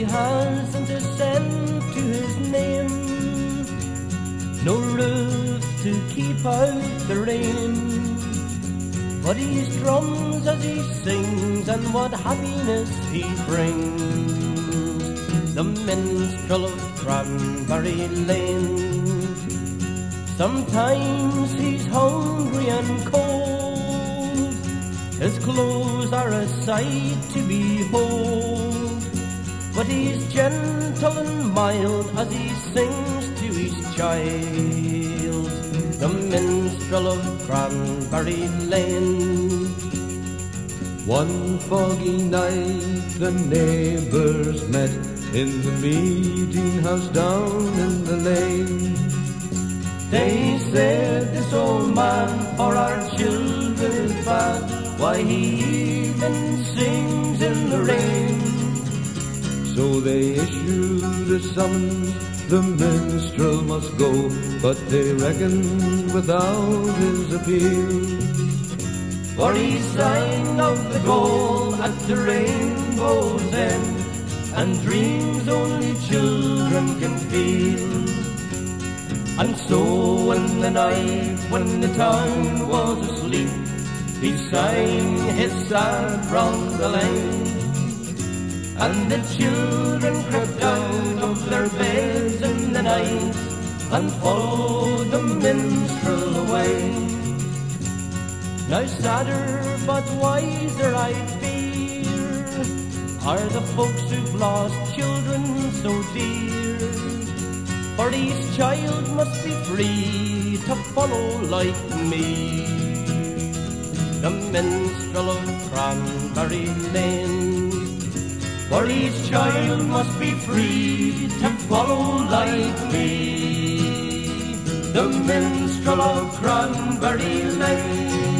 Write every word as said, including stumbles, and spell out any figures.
hasn't a cent to his name, no roof to keep out the rain, but he strums as he sings, and what happiness he brings. The minstrel of Cranberry Lane. Sometimes he's hungry and cold, his clothes are a sight to behold, but he's gentle and mild as he sings to his child. The minstrel of Cranberry Lane. One foggy night the neighbours met in the meeting house down in the lane. They said, this old man for our children is bad, why he even sings in the rain. So they issued a summons, the minstrel must go, but they reckoned without his appeal. For he sang of the goal at the rainbow's end, and dreams only children can feel. And so in the night when the town was asleep, he sang his sad roundelay, and the children crept out of their beds in the night and followed the minstrel away. Now sadder but wiser I fear are the folks who've lost children so dear, for each child must be free to follow like me. The minstrel of Cranberry Lane. For each child must be free to follow like me. The minstrel of Cranberry Lane.